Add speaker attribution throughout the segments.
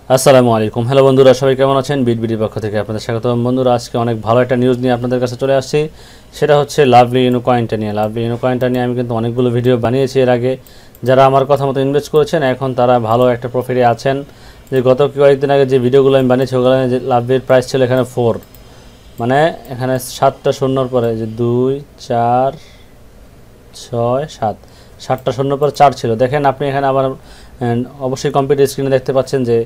Speaker 1: আসসালামু আলাইকুম। হ্যালো বন্ধুরা, সবাই কেমন আছেন? বিটবিডির পক্ষ থেকে আপনাদের স্বাগতম। বন্ধুরা, আজকে অনেক ভালো একটা নিউজ নিয়ে আপনাদের কাছে চলে আসছি। সেটা হচ্ছে লাভলি ইনু কয়েনটা নিয়ে। লাভলি ইনু কয়েনটা নিয়ে আমি কিন্তু অনেকগুলো ভিডিও বানিয়েছি এর আগে। যারা আমার কথা মতো ইনভেস্ট করেছেন এখন তারা ভালো একটা প্রফিটে আছেন। যে গত কয়েকদিন আগে যে ভিডিওগুলো আমি বানিয়েছি ওগুলো যে লাভলির প্রাইস ছিল এখানে 4, মানে এখানে 7টা শূন্যর পরে যে 2 4 6 7, 7টা শূন্যর পর 4 ছিল। দেখেন আপনি এখানে আবার অবশ্যই কম্পিউটার স্ক্রিনে দেখতে পাচ্ছেন যে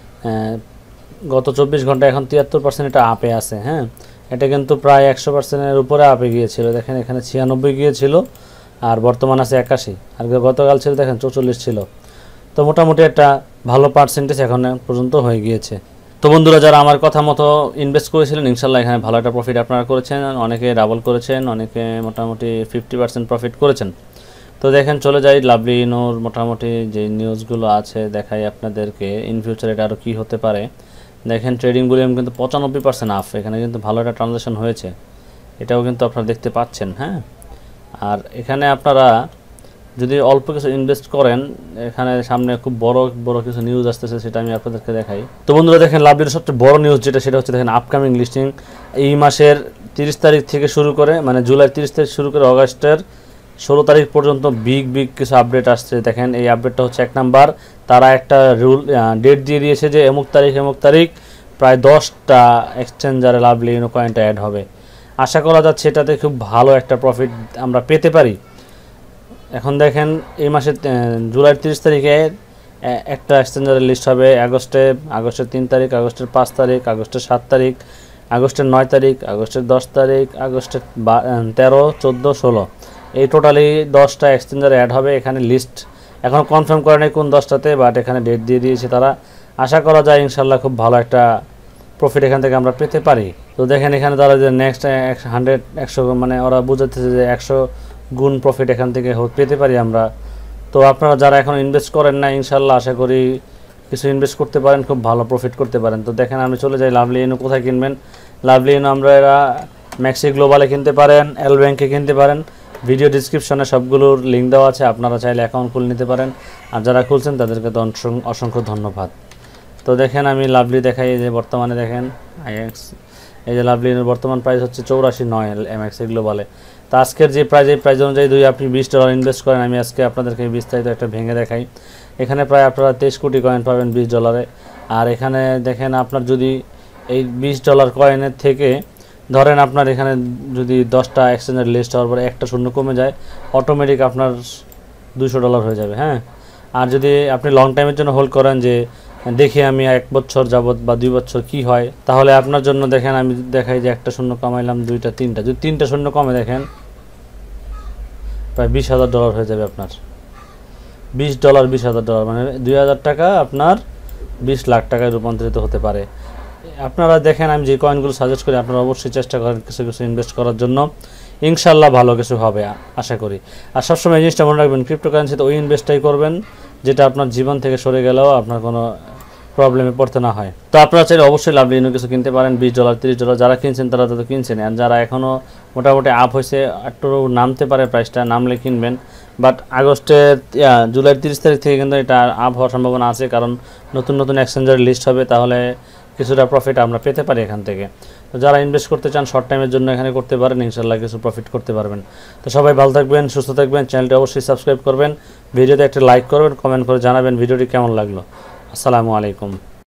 Speaker 1: গত 24 ঘন্টা এখন 73% এটা আপে আছে। হ্যাঁ, এটা কিন্তু প্রায় 100%-এর উপরে আপে গিয়েছিল। দেখেন এখানে 96 গিয়েছিল আর বর্তমান আছে 81, আর গতকাল ছিল দেখেন 44 ছিল। তো মোটামুটি একটা ভালো পার্সেন্টেজ এখন পর্যন্ত হয়ে গিয়েছে। তো বন্ধুরা, যারা আমার কথা মতো ইনভেস্ট করেছিলেন ইনশাল্লাহ এখানে ভালো একটা প্রফিট আপনারা করেছেন। অনেকে ডাবল করেছেন, অনেকে মোটামুটি 50% প্রফিট করেছেন। তো দেখেন চলে যাই লাভলি ইনুর মোটামুটি যে নিউজগুলো আছে দেখাই আপনাদেরকে। ইন ফিউচার এটা আরও কী হতে পারে। দেখেন ট্রেডিং ভলিউম কিন্তু 95% আপ, এখানে কিন্তু ভালো একটা ট্রানজাকশন হয়েছে, এটাও কিন্তু আপনারা দেখতে পাচ্ছেন। হ্যাঁ, আর এখানে আপনারা যদি অল্প কিছু ইনভেস্ট করেন, এখানে সামনে খুব বড় বড় কিছু নিউজ আসতেছে, সেটা আমি আপনাদেরকে দেখাই। তো বন্ধুরা দেখেন লাভলির সবচেয়ে বড় নিউজ সেটা হচ্ছে দেখেন আপকামিং লিস্টিং এই মাসের 30 তারিখ থেকে শুরু করে, মানে জুলাই 30 তারিখ শুরু করে অগাস্টের 16 তারিখ পর্যন্ত বিগ কিছু আপডেট আসছে। দেখেন এই আপডেটটা হচ্ছে 1 নাম্বার, তারা একটা ডেট দিয়ে দিয়েছে যে অমুক তারিখ প্রায় 10টা এক্সচেঞ্জারে লাভলি ইনু কয়েনটা অ্যাড হবে। আশা করা যাচ্ছে এটাতে খুব ভালো একটা প্রফিট আমরা পেতে পারি। এখন দেখেন এই মাসে জুলাই 30 তারিখে একটা এক্সচেঞ্জারের লিস্ট হবে আগস্টের 3 তারিখ, আগস্টের 5 তারিখ, আগস্টের 7 তারিখ, আগস্টের 9 তারিখ, আগস্টের 10 তারিখ, আগস্টের 13, 14, 16, এই টোটালি 10টা এক্সচেঞ্জার অ্যাড হবে। এখানে লিস্ট এখনও কনফার্ম করে নেই কোন 10টাতে, বাট এখানে ডেট দিয়ে দিয়েছে তারা। আশা করা যায় ইনশাল্লাহ খুব ভালো একটা প্রফিট এখান থেকে আমরা পেতে পারি। তো দেখেন এখানে তারা যে নেক্সট 100 মানে ওরা বুঝাতেছে যে 100 গুণ প্রফিট এখান থেকে পেতে পারি আমরা। তো আপনারা যারা এখন ইনভেস্ট করেন না ইনশাল্লাহ আশা করি কিছু ইনভেস্ট করতে পারেন, খুব ভালো প্রফিট করতে পারেন। তো দেখেন আমি চলে যাই লাভলি ইনু কোথায় কিনবেন। লাভলি ইনু আমরা এরা ম্যাক্সি গ্লোবালে কিনতে পারেন, এল ব্যাংকে কিনতে পারেন। ভিডিও ডিসক্রিপশনে সবগুলোর লিঙ্ক দেওয়া আছে, আপনারা চাইলে অ্যাকাউন্ট খুলে নিতে পারেন। আর যারা খুলছেন তাদেরকে তো অসংখ্য ধন্যবাদ। তো দেখেন আমি লাভলি দেখাই, এই যে বর্তমানে দেখেন আইএক্স, এই যে লাভলি ইনুর বর্তমান প্রাইস হচ্ছে 84.9 এমএক্সি গ্লোবালে। তো আজকের যে প্রাইস অনুযায়ী যদি আপনি $20 ইনভেস্ট করেন, আমি আজকে আপনাদেরকে বিস্তারিত একটা ভেঙে দেখাই। এখানে প্রায় আপনারা 23 কোটি কয়েন পাবেন $20। আর এখানে দেখেন আপনার যদি এই $20 কয়েনের থেকে ধরেন আপনার এখানে যদি 10টা এক্সচেঞ্জের লিস্ট হওয়ার পরে একটা শূন্য কমে যায়, অটোমেটিক আপনার $200 হয়ে যাবে। হ্যাঁ, আর যদি আপনি লং টাইমের জন্য হোল্ড করেন যে দেখে আমি 1 বছর যাবত বা 2 বছর কি হয়, তাহলে আপনার জন্য দেখেন আমি দেখাই যে একটা শূন্য কমাইলাম, 2টা 3টা, যদি 3টা শূন্য কমে দেখেন প্রায় $20,000 হয়ে যাবে আপনার। $20,000 মানে 2,000 টাকা আপনার 20 লাখ টাকায় রূপান্তরিত হতে পারে। আপনারা দেখেন আমি যে কয়েনগুলো সাজেস্ট করি আপনারা অবশ্যই চেষ্টা করেন কিছু ইনভেস্ট করার জন্য, ইনশাল্লাহ ভালো কিছু হবে আশা করি। আর সবসময় এই জিনিসটা মনে রাখবেন, ক্রিপ্টোকারেন্সিতে ওই ইনভেস্টটাই করবেন যেটা আপনার জীবন থেকে সরে গেলেও আপনার কোনো প্রবলেমে পড়তে না হয়। তো আপনারা চাইলে অবশ্যই লাভলি ইনু কিছু কিনতে পারেন। $20, $30 যারা কিনছেন তারা তো কিনছেন, আর যারা এখনও মোটামুটি আপ হয়েছে একটু নামতে পারে, প্রাইসটা নামলে কিনবেন। বাট জুলাই 30 তারিখ থেকে কিন্তু এটা আপ হওয়ার সম্ভাবনা আছে, কারণ নতুন এক্সচেঞ্জার লিস্ট হবে, তাহলে কিছুটা প্রফিট আমরা পেতে পারি এখান থেকে। তো যারা ইনভেস্ট করতে চান শর্ট টাইমের জন্য এখানে করতে পারেন, ইনশাল্লাহ কিছু প্রফিট করতে পারবেন। তো সবাই ভালো থাকবেন, সুস্থ থাকবেন, চ্যানেলটি অবশ্যই সাবস্ক্রাইব করবেন, ভিডিওতে একটা লাইক করবেন, কমেন্ট করে জানাবেন ভিডিওটি কেমন লাগলো। আসসালামু আলাইকুম।